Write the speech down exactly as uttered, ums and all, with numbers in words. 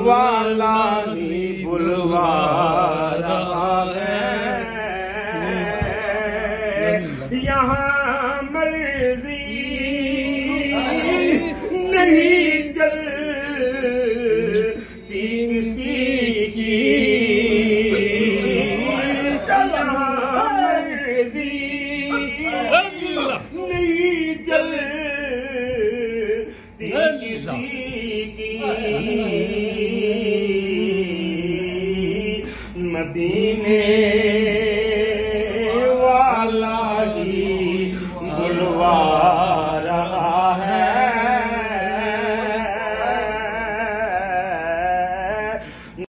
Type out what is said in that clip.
वाला ही बुलवा रहा है। यहाँ मर्जी नहीं चलती किसी की, यहाँ मर्जी नहीं चलती किसी की। मदीने वाला ही बुलवा